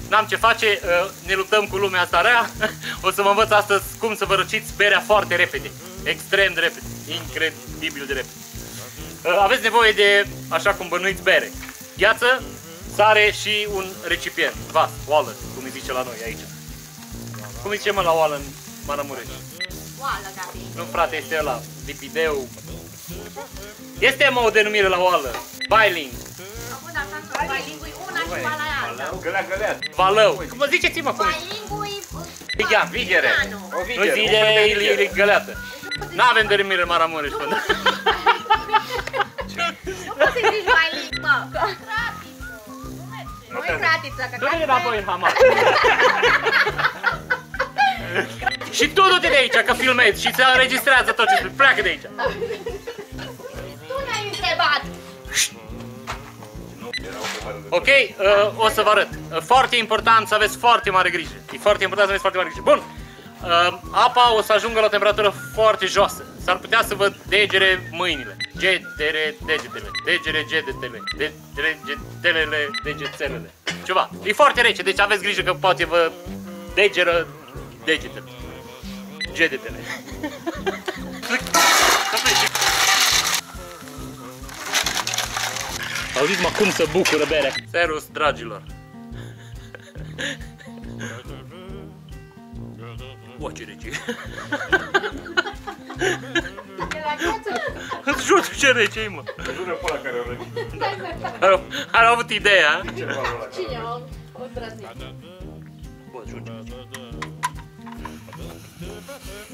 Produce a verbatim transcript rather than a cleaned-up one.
n-am ce face, ne luptăm cu lumea asta rea. O să vă învăț astăzi cum să vă răciți berea foarte repede. Extrem de repede. Incredibil de repede. Aveți nevoie de, așa cum bănuiți, bere, gheață, sare și un recipient, vas, oală, cum îi zice la noi aici. Cum îi zice, mă, la oală în Maramureș? Oală, Gabi. Nu, frate, este ăla, lipideu. Este, mă, o denumire la oală. Bailing. Acum, dacă am bailingui una și oala alta. Gălea, gălea. Valău. Cum ziceți-mă, cum e? Bailingui... Vighean, vigere. Nu zile e găleată. N-avem denumire în Maramureș, până. Nu poți să zici bailing, mă. Nu e cratiță, că Du-te înapoi în hamar. Și tu du-te de aici, că filmezi și se înregistrează tot ce spui. Pleacă de aici. Tu ne-ai întrebat. Ok, uh, o să vă arăt. Uh, foarte important să aveți foarte mare grijă. E foarte important să aveți foarte mare grijă. Bun. Uh, apa o să ajungă la o temperatură foarte joasă. S-ar putea să vă degere mâinile. Gedere, degetele. Degere, gedetele. Degere, gedelele, degețelele. Ceva. E foarte rece, deci aveți grijă că poate vă degeră degetele. Gedetele. Auziți-mă cum se bucură berea. Servus, dragilor. O, ce rece. Îți jur ce rece-i, mă. Jură pe ăla care o răci. Ar, ar avut ideea. Cine o o zdrăznit? Bă, jur ce rece.